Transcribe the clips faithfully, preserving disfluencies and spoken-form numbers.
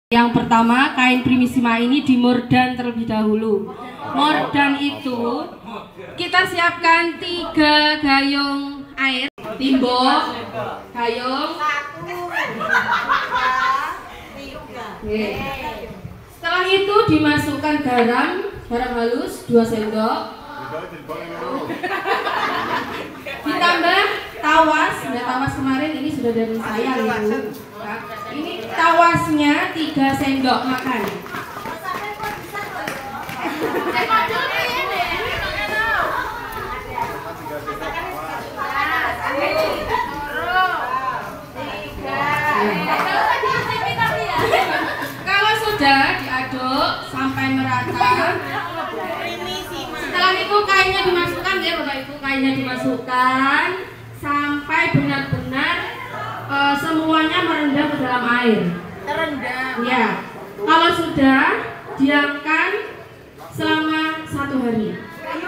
Yang pertama, kain primisima ini dimordan terlebih dahulu. Mordan itu kita siapkan tiga gayung air, timbok, gayung. Oke. Setelah itu dimasukkan garam, garam halus dua sendok. Ditambah tawas, nah tawas kemarin ini sudah dari saya Ibu. Ini tawasnya tiga sendok makan. Kalau sudah diaduk sampai merata, setelah itu kainnya dimasukkan ya Bapak Ibu, kainnya dimasukkan sampai benar-benar uh, semuanya merendam ke dalam air. Terendam. Ya. Kalau sudah diamkan selama satu hari.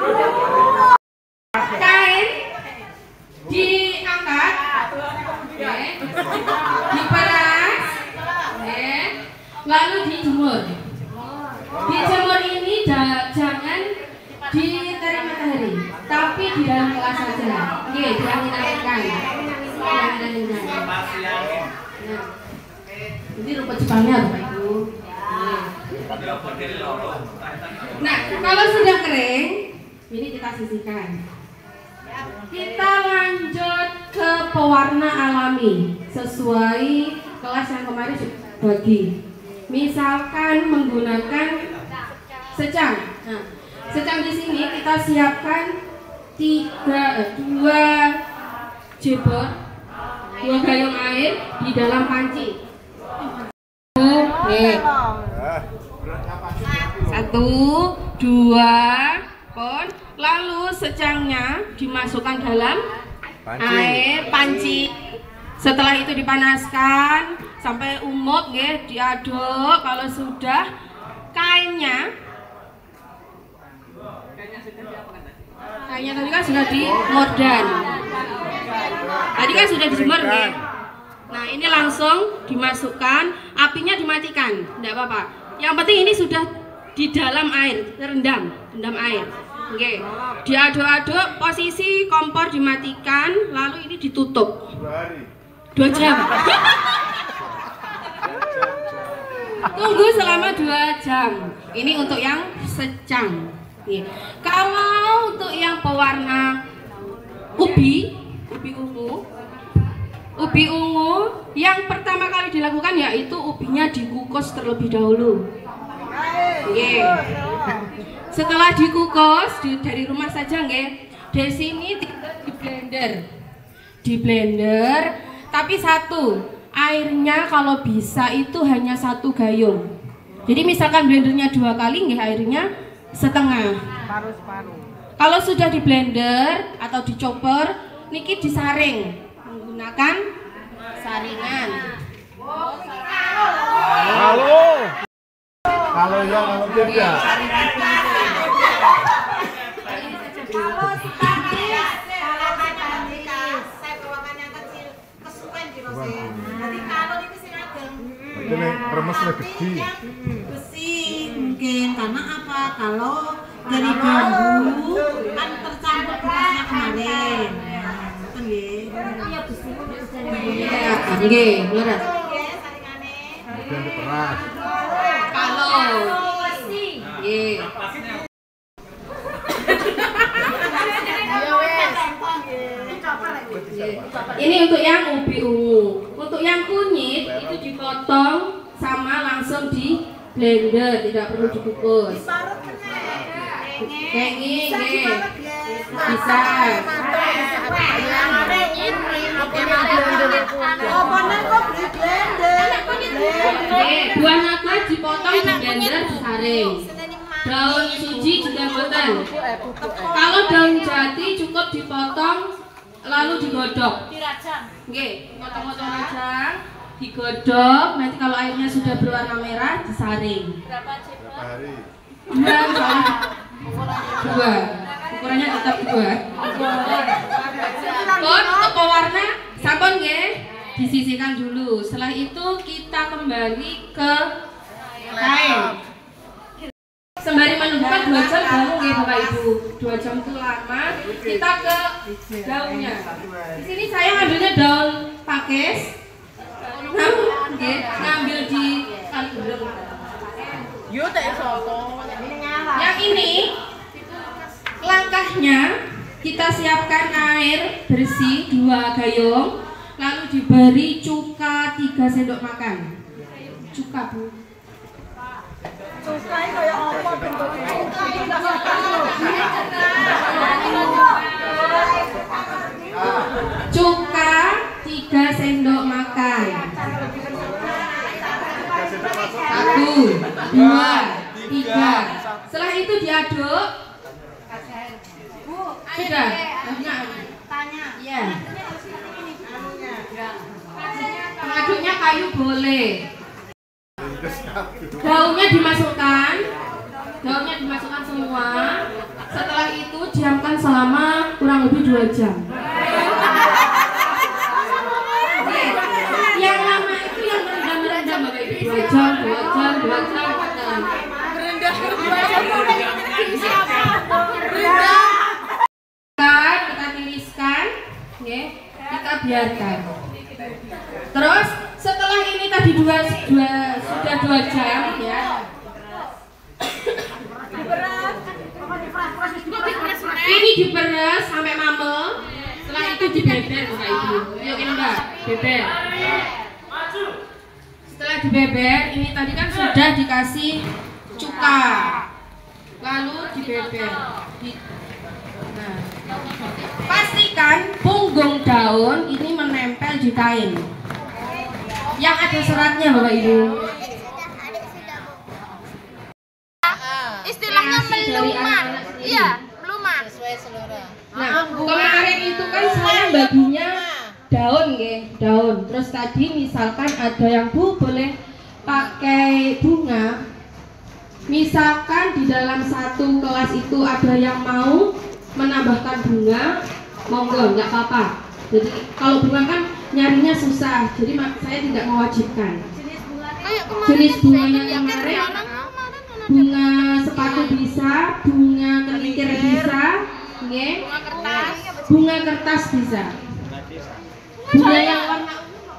Kain diangkat, okay. Diperas, okay. Lalu dijemur. Dijemur ini jangan di terik matahari, tapi di dalam kelas saja. Oke, diangin-anginkan. Diangin-anginkan. Nah, ini rumput Jepangnya Bapak Ibu. Nah, kalau sudah kering, ini kita sisihkan. Kita lanjut ke pewarna alami sesuai kelas yang kemarin bagi. Misalkan menggunakan secang. Nah, secang di sini kita siapkan tiga, dua jebor, dua gayung air di dalam panci. Oke. Satu, dua, pon. Lalu secangnya dimasukkan dalam panci. Air panci. Setelah itu dipanaskan sampai umut, ya, diaduk. Kalau sudah, kainnya, kainnya tadi kan sudah dimordan. Tadi kan sudah dijemur, ya. Nah, ini langsung dimasukkan, apinya dimatikan, tidak apa-apa. Yang penting ini sudah di dalam air, terendam, rendam air. Oke, diaduk-aduk, posisi kompor dimatikan, lalu ini ditutup. Dua jam. Tunggu selama dua jam. Ini untuk yang secang. Nih. Kalau untuk yang pewarna ubi, ubi ungu, ubi ungu, yang pertama kali dilakukan yaitu ubinya dikukus terlebih dahulu. Oke. Setelah dikukus di, dari rumah saja, nggih. Dari sini di blender, di blender. Tapi satu, airnya kalau bisa itu hanya satu gayung. Jadi misalkan blendernya dua kali, nggih, airnya setengah. Paru-paru. Kalau sudah di blender atau dicoper, niki disaring menggunakan saringan. Halo. Kalau ya kalau tidak. kalau Jadi kalau ini sih ageng. Ini remes lebih gede. Besi mungkin karena apa? Kalau dari bambu kan tercampur bekasnya kemarin. Betul nggih. Iya besi. Iya, nggih, leres. Kemudian diperas. Kalau besi. Nggih. Ini untuk yang ubi ungu. Untuk yang kunyit itu dipotong sama langsung di blender, tidak perlu dikukus. Kayak gini, bisa. Buah naga dipotong di blender, disaring. Daun suji juga boten. Kalau daun jati cukup dipotong lalu digodok. Dirajang. Oke, potong-potong rajang, digodok. Nanti kalau airnya sudah berwarna merah, disaring. Berapa jebol? Hari. Dua, dua. Ukurannya tetap dua. Kon, untuk pewarna sabun, nggih, disisihkan dulu. Setelah itu kita kembali ke kain. Sembari menunggukan dua jam daun ya Bapak Ibu. Dua jam itu lama. Kita ke daunnya. Di sini saya ngambilnya daun pakis. Ngambil di kaligraf. Yang ini langkahnya kita siapkan air bersih dua gayung, lalu diberi cuka tiga sendok makan. Cuka Bu. Cukai kayak apa bentuknya? Cuka tiga sendok makan. Satu, dua, tiga. Setelah itu diaduk. Sudah. Tanya. Iya. Pengaduknya kayu boleh. Daunnya dimasukkan. Daunnya dimasukkan semua. Setelah itu diamkan selama kurang lebih dua jam. Yang lama itu yang merendam-merendam Bapak Ibu. Dua jam, dua jam, dua jam, empat jam. Merendah. Siapa? Kita tiriskan, ya, kita biarkan. Terus setelah ini tadi dua, dua sudah dua jam, ya. Ini diperas sampai mamel. Setelah itu dibeber Bapak Ibu. Yuk ini Mbak, beber. Setelah dibeber, ini tadi kan sudah dikasih cuka. Lalu dibeber. Di- Nah, pastikan punggung daun ini menempel di kain yang ada seratnya Bapak Ibu. Istilahnya Kasih dari melumat. anak-anak sendiri. Iya, melumat. Nah, kemarin itu kan saya baginya daun ya, daun. Terus tadi misalkan ada yang Bu boleh pakai bunga. Misalkan di dalam satu kelas itu ada yang mau menambahkan bunga, monggo, nggak apa-apa. Jadi kalau bunga kan nyarinya susah, jadi saya tidak mewajibkan. Jenis bunganya yang kemarin, bunga sepatu bisa, bunga kelikir bisa, nge, bunga kertas bisa. Bunga yang warna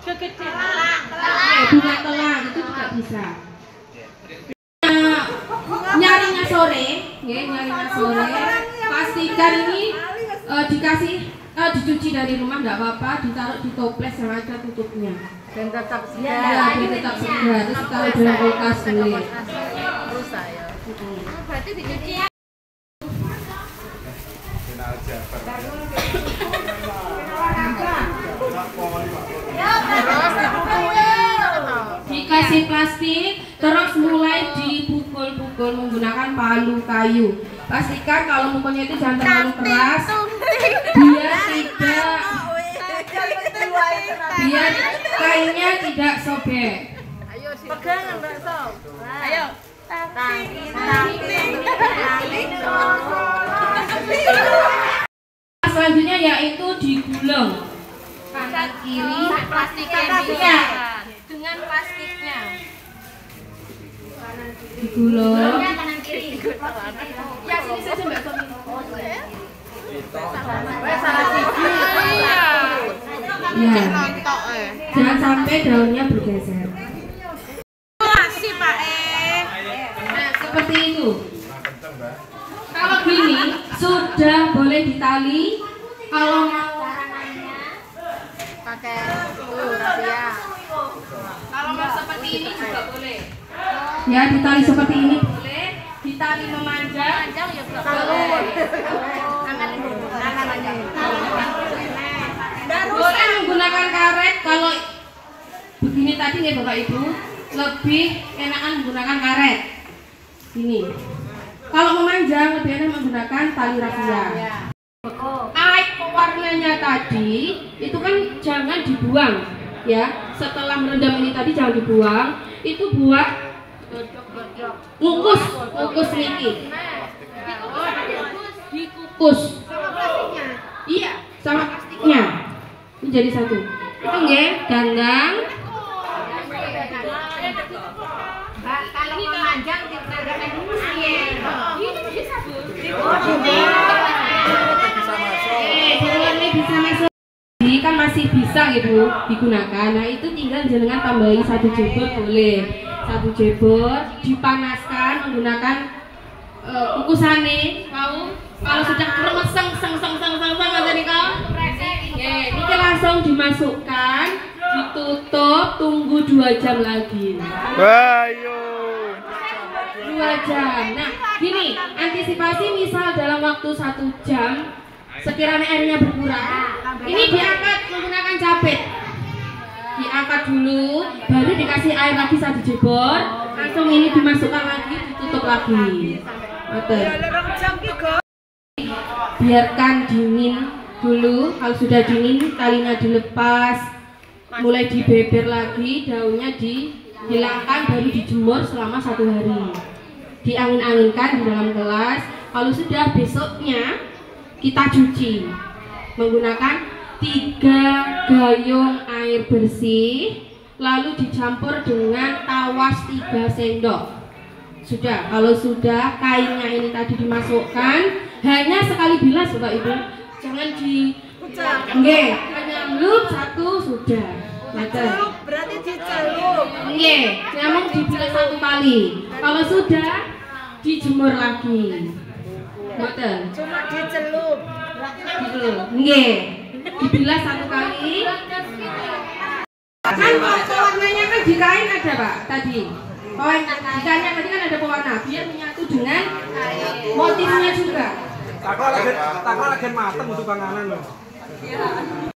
eh, bunga telang itu juga bisa. Nah, nyarinya sore, nge, nyarinya sore. Pastikan ini uh, dikasih uh, dicuci dari rumah nggak apa-apa, ditaruh di toples yang ada tutupnya. Dan tetap Ya, biar tetap segar. Terus taruh dalam kulkas boleh. Berarti dicuci ya. Dikasih plastik, terus mulai dipukul-pukul menggunakan palu kayu. Pastikan kalau mukulnya itu jangan terlalu keras, biar tidak, biar kainnya tidak sobek. Ayo pegang Mbak Sob. Ayo. Selanjutnya yaitu digulung kanan kiri plastiknya dengan plastiknya digulung. Kanan kiri. Ya sini saja Mbak Somi. Ya. Jangan sampai daunnya bergeser. Masih Pak E. Nah, seperti itu. Kalau gini sudah boleh ditali. Kalau mau Pakai tuh rahasia. kalau mau seperti ini juga boleh. Ya, ditali seperti ini boleh. Ditali memanjang. Panjang ya Mbak. Boleh. Tangan ini. Tangan ini. Boleh menggunakan karet. Kalau begini tadi nih Bapak Ibu, lebih enakan menggunakan karet. Ini. Kalau memanjang lebih enak menggunakan tali rafia. Air pewarnanya tadi itu kan jangan dibuang ya. Setelah merendam ini tadi jangan dibuang. Itu buat ngukus, ngukus niki. Dikukus. Iya, sama plastiknya. Ini jadi satu. Itu nggih, dandang. Ini panjang di program ini bisa Bu. Eh, jangan ini bisa masuk. Ini kan masih bisa gitu digunakan. Nah itu tinggal jenengan tambahi satu jebor boleh. Satu jebor dipanaskan menggunakan uh, kukusane. Kau kalau sudah kremes seng seng seng seng seng seng jadi kau. Ya, ini langsung dimasukkan, ditutup, tunggu dua jam lagi. Ayo. Dua jam. Nah, gini, antisipasi misal dalam waktu satu jam sekiranya airnya berkurang, ini diangkat menggunakan capit. Diangkat dulu, baru dikasih air lagi satu jebor, langsung ini dimasukkan lagi, ditutup lagi. Oke. Biarkan dingin dulu. Kalau sudah dingin, talinya dilepas, mulai dibeber lagi, daunnya dihilangkan, baru dijemur selama satu hari. Diangin-anginkan di dalam gelas. Kalau sudah, besoknya kita cuci menggunakan tiga gayung air bersih, lalu dicampur dengan tawas tiga sendok. Sudah, kalau sudah kainnya ini tadi dimasukkan, hanya sekali bilas Bapak Ibu, jangan di nggih, hanya lup satu sudah. Celup berarti dicelup. Nggih, namun dibilas satu kali. Kalau sudah dijemur lagi. Mboten. Cuma dicelup. Gitu. Nggih. Dibilas satu kali. Kan warnanya kan di kain ada Pak tadi. Kain di kainnya tadi kan ada pewarna biar menyatu dengan motifnya juga. Takut lagi takut lagi mateng untuk panganan loh.